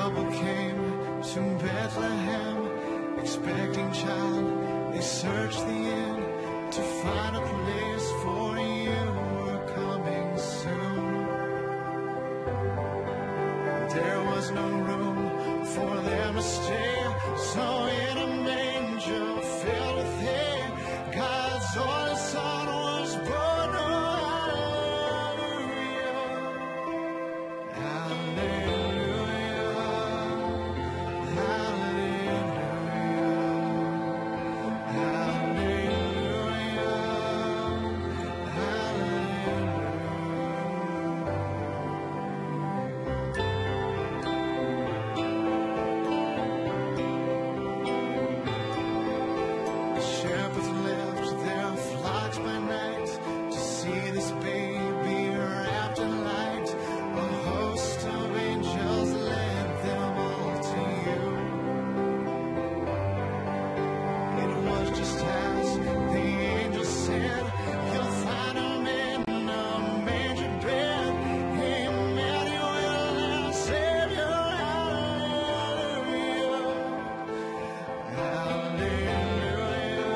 couple came to Bethlehem, expecting child. They searched the inn to find a place for you. Were coming soon. There was no room for them to stay, so in a manger filled with hay, God's only Son was born. Oh, hallelujah, hallelujah, hallelujah, hallelujah. The shepherds left their flocks by night to see this baby wrapped in light. A host of angels led them all to you. It was just as the angel said, you'll find him in a manger bed. Emmanuel, our Savior, hallelujah, hallelujah,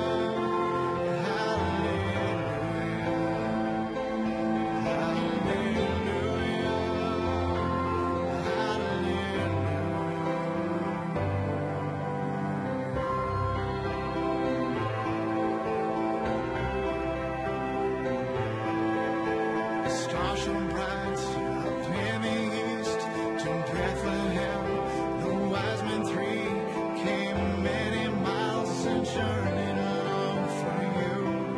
the star shone bright up in the east to Bethlehem. The wise men three came many miles and journeyed along for you.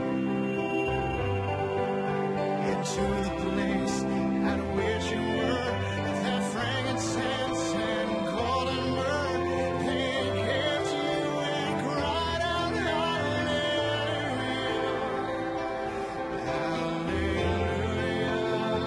Into the place at which you were, that frankincense and golden myrrh, they came to you and cried out, hallelujah, hallelujah,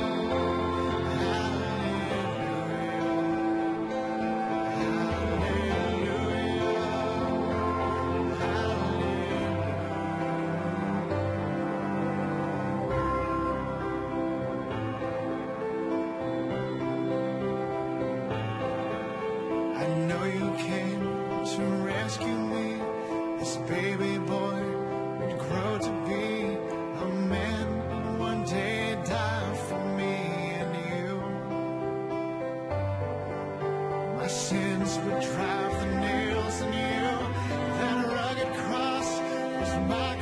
I know you came to rescue me. This baby boy would grow to be a man, and one day die for me and you. My sins would drive the nails in you. That rugged cross was my